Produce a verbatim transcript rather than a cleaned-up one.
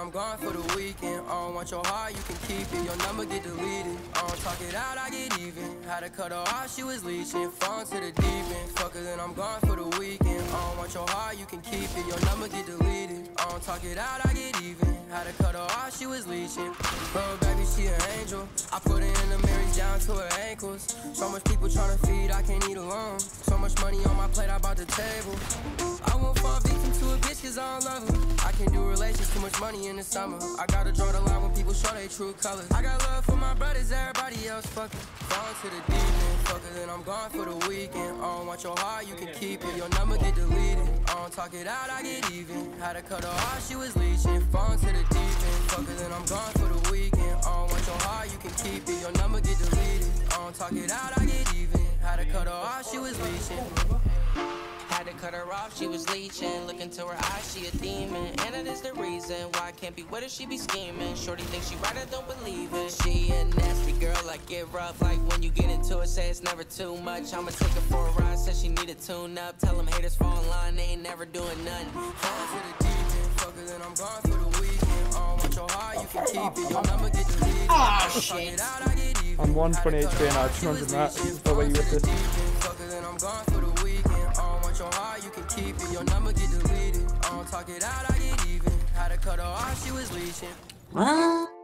I'm gone for the weekend. I don't want your heart, you can keep it. Your number get deleted. I don't talk it out, I get even. Had to cut her off, she was leeching. Fall to the deep end. Fuck her, then I'm gone for the weekend. I don't want your heart, you can keep it. Your number get deleted. I don't talk it out, I get even. Had to cut her off, she was leeching. Bro, baby, she an angel. I put her in the mirror down to her ankles. So much people tryna feed, I can't eat alone. So much money on my plate, I bought the table. I won't fall victim to a bitch cause I don't love her. I can't do relations, too much money in the summer. I gotta draw the line when people show their true colors. I got love for my brothers, everybody else fucking. Gone to the deep end, fuck it, then I'm gone for the weekend. I don't want your heart, you can keep it. Your number get deleted. I don't talk it out, I get even. Had to cut her off, she was leeching. Fall to the deep end, fuck it, then I'm gone for the weekend. I don't want your heart, you can keep it. Your number get deleted. I don't talk it out, I get even. Had to cut her off, she was leeching. Had to cut her off, she was leeching. Look into her eyes, she a demon. And that is the reason why I can't be with her, she be scheming. Shorty thinks she right, I don't believe it. She a nasty girl, I get rough. Like when you get into it, say it's never too much. I'ma take her for a ride, said she need a tune up. Tell them haters fall in line, they ain't never doing nothing. Fall to the deep end, fuck it, then I'm gone for the weekend. I don't want your heart, you can keep it. Your number get deleted. Ah, shit. I'm one twenty H P and I two hundred max. This is the way you whip this. Fuck it, then I'm gone for the weekend. I don't want your heart, you can keep it. Your number get deleted. I don't talk it out, I get even. Had to cut her off, she was leeching. What?